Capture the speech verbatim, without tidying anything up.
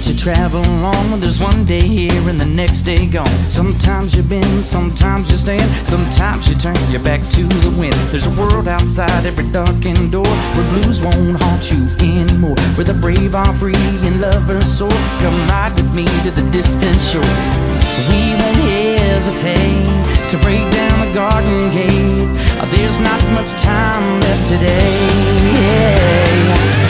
that you travel along. There's one day here and the next day gone. Sometimes you bend, sometimes you stand, sometimes you turn your back to the wind. There's a world outside every darkened door, where blues won't haunt you anymore, where the brave are free and lovers soar. Come ride with me to the distant shore. We won't hesitate to break down the garden gate. There's not much time left today. Yeah.